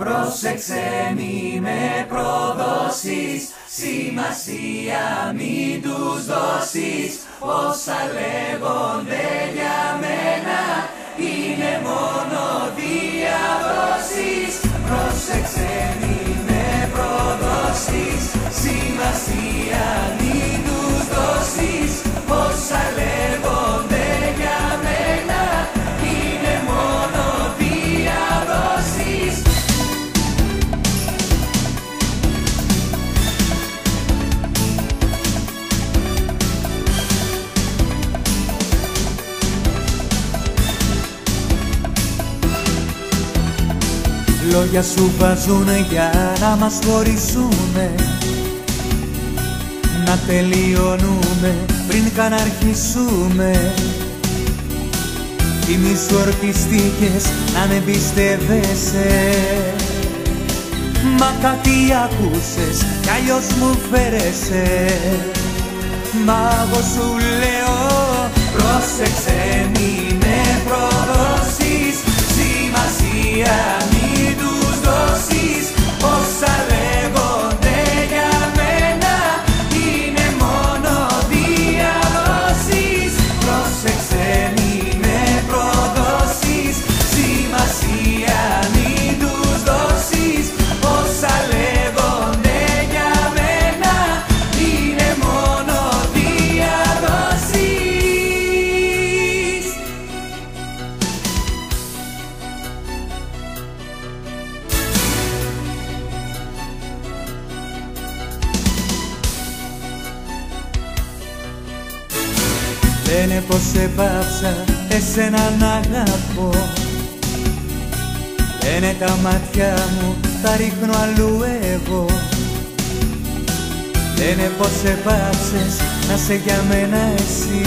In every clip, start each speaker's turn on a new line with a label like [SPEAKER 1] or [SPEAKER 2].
[SPEAKER 1] Πρόσεξε μη με προδώσεις, σημασία μην τους δώσεις. Όσα λέγονται για μένα είναι μόνο διαδόσεις. Πρόσεξε μη με προδώσεις, σημασία μην τους δώσεις. Όσα λέγονται για μένα είναι μόνο διαδόσεις. Λόγια σου βάζουνε για να μας χωρίσουνε, να τελειώνουμε πριν καν αρχίσουμε. Θυμήσου ορκιστήκες να με εμπιστεύεσαι, μα κάτι ακούσες κι αλλιώς μου φέρεσαι. Μα εγώ σου λέω πρόσεξε μη με προδώσεις, σημασία μην τους δώσεις. Όσα λέγονται για μένα είναι μόνο διαδόσεις. Πρόσεξε μη με προδώσεις, σημασία μην τους δώσεις. Όσα λέγονται για μένα είναι μόνο διαδόσεις. Λένε πως έπαψα εσένα να αγαπώ, λένε τα μάτια μου τα ρίχνω αλλού εγώ. Λένε πως έπαψες να σε για μένα εσύ,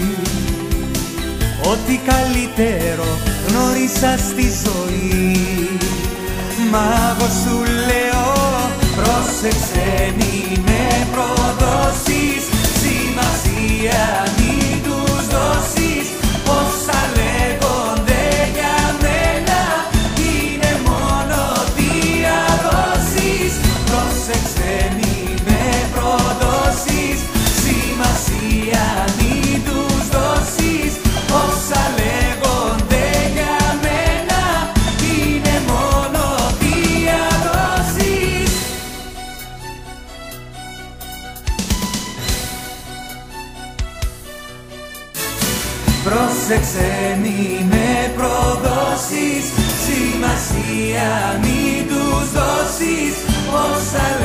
[SPEAKER 1] ό,τι καλύτερο γνώρισα στη ζωή. Μα εγώ σου λέω πρόσεξε μη με προδώσεις, σημασία μην τους δώσεις. Όσα λέγονται για μένα είναι μόνο διαδόσεις. Πρόσεξε μη με προδώσεις, σημασία μην τους δώσεις. Όσα λέγονται για μένα είναι μόνο διαδόσεις. Πρόσεξε μη με προδώσεις, σημασία μην τους δώσεις. Όσα